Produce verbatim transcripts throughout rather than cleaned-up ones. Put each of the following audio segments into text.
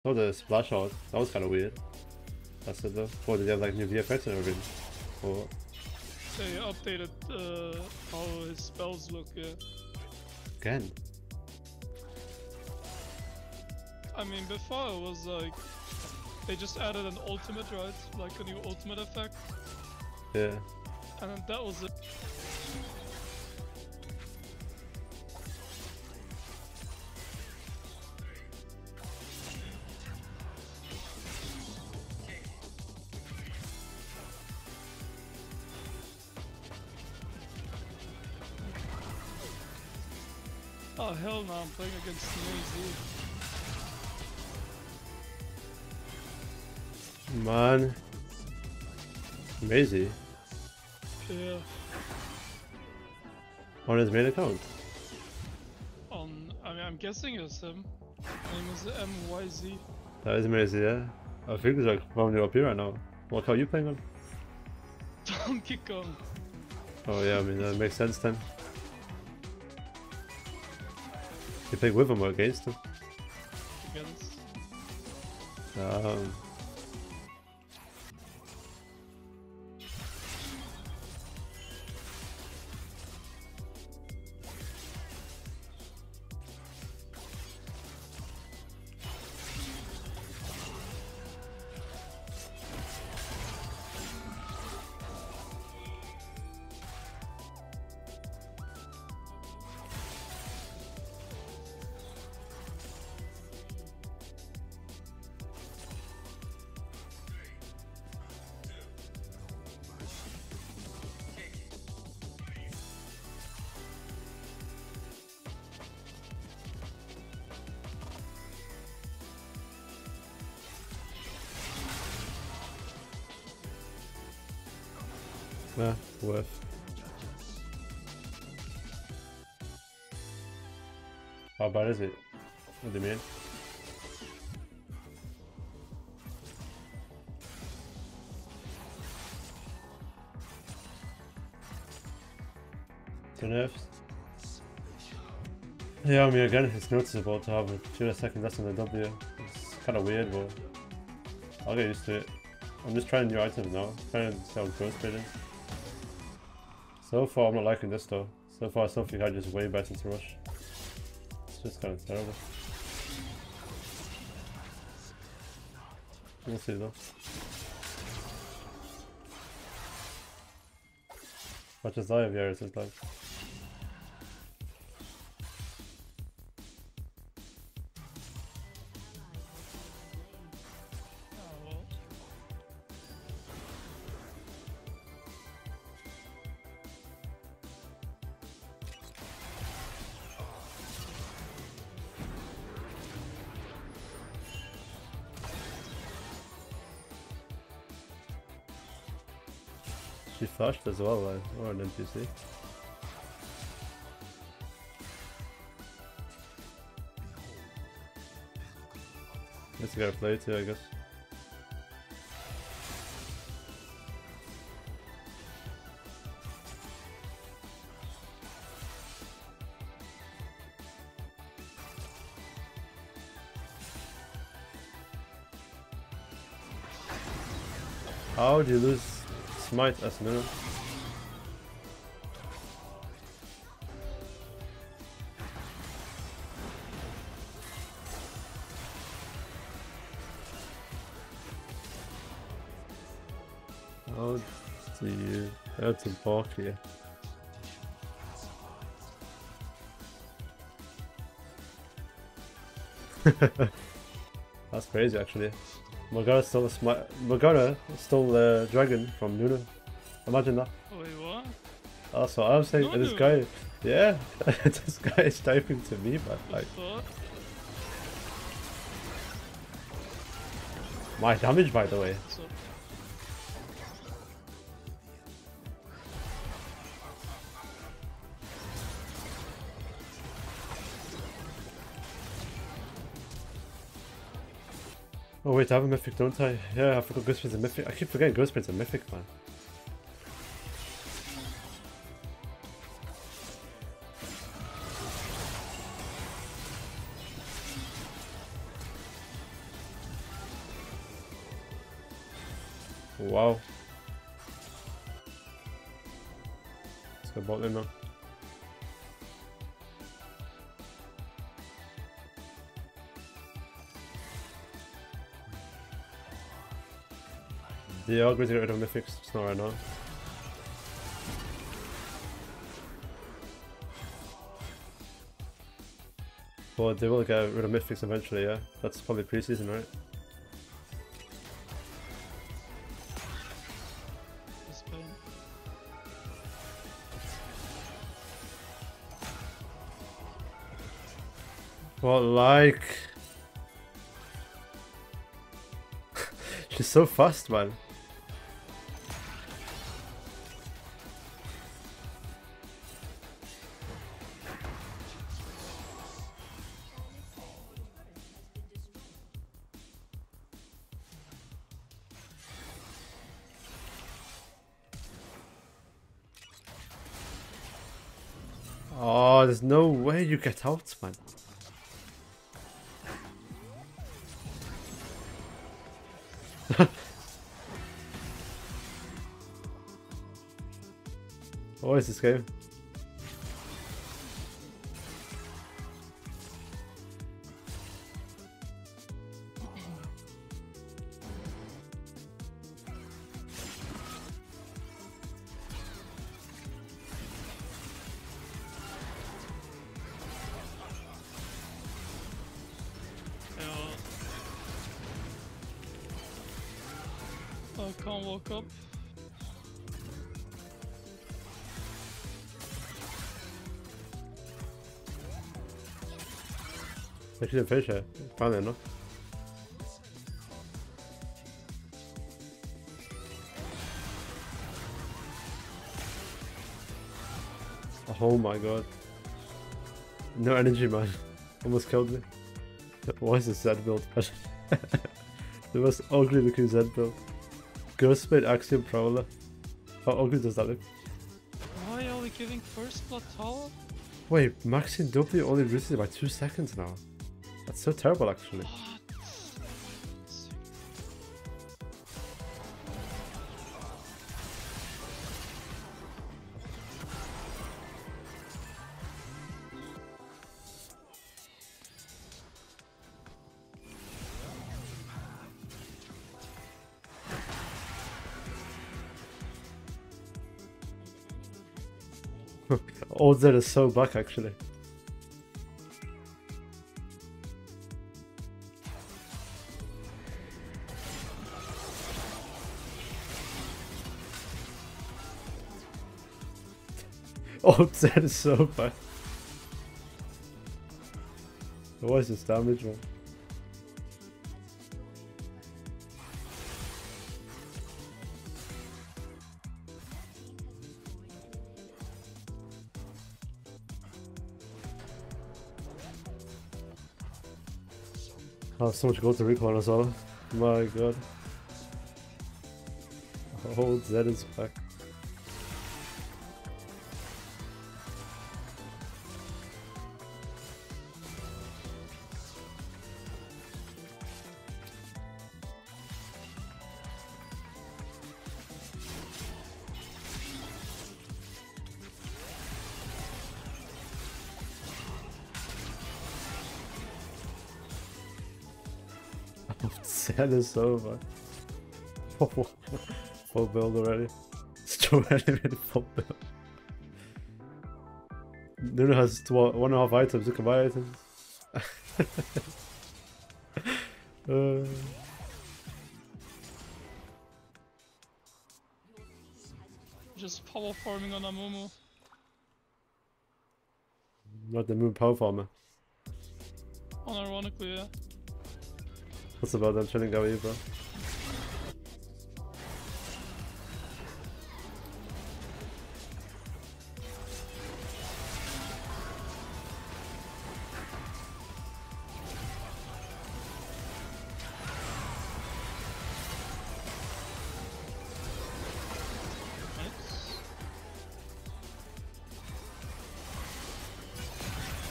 Oh, the splash out. That was kind of weird. That's it though. Oh, did they have like new V F X and everything? Oh. They updated uh, how his spells look, yeah. Again? I mean, before it was like, they just added an ultimate, right? Like a new ultimate effect. Yeah. And then that was it. Oh hell no, I'm playing against Z E D. Man. Amazing. Yeah. On his main account. On, I mean, I'm guessing it's him. His name is M Y Z. That is amazing, yeah. I think it's like probably up here right now. What account are you playing on? Donkey Kong. Oh yeah, I mean that makes sense then. You play with him or against him? Against. Um. Yeah, worth. How bad is it? What do you mean? Two nerfs? Yeah, I mean again, it's noticeable to have a two a second less than a W. It's kind of weird, but I'll get used to it. I'm just trying new items now, trying to see how close it is. So far, I'm not liking this though. So far, I still think I just way better to rush. It's just kind of terrible. We'll see though. What is live? Yeah, it's live. She flashed as well, like, or an N P C. Guess you gotta play too, I guess. How do you lose Smite as Nunu? How do you... That's important. That's crazy actually. Morgana stole a smite. Morgana stole the dragon from Nunu. Imagine that. Wait, what? That's what I'm saying. And this guy, yeah, this guy is typing to me, but like, What? my damage, by the way. So Oh wait, I have a mythic, don't I? Yeah, I forgot Ghostblade's a mythic. I keep forgetting Ghostblade's a mythic, man. Wow. Let's go bot lane now. The Ogre to get rid of Mythics, it's not right now. But they will get rid of Mythics eventually, yeah. That's probably pre-season, right? What, like? She's so fast, man. Oh, there's no way you get out, man. What is this game? I can't walk up. I should finish it. Probably enough. Oh my god. No energy, man. Almost killed me. Why is this Zed build? The most ugly looking Zed build. Ghostblade Axiom Prowler. How ugly does that look? Why are we giving first blood tower? Wait, maxing W only reduces it by two seconds now. That's so terrible, actually. Old Zed is so back, actually. Old Zed is so back. What is this damage, man? I have so much gold to recon as well. My god. Old Zed is back. Zed is so bad. Full build already. Still already made full build. Nunu has one and a half items. You can buy items. uh. Just power farming on Amumu. Not the moon power farmer. Unironically, yeah. What's about them chilling out with you, bro?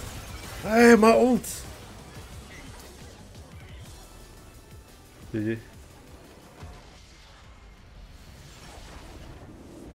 Hey, my ult! G G.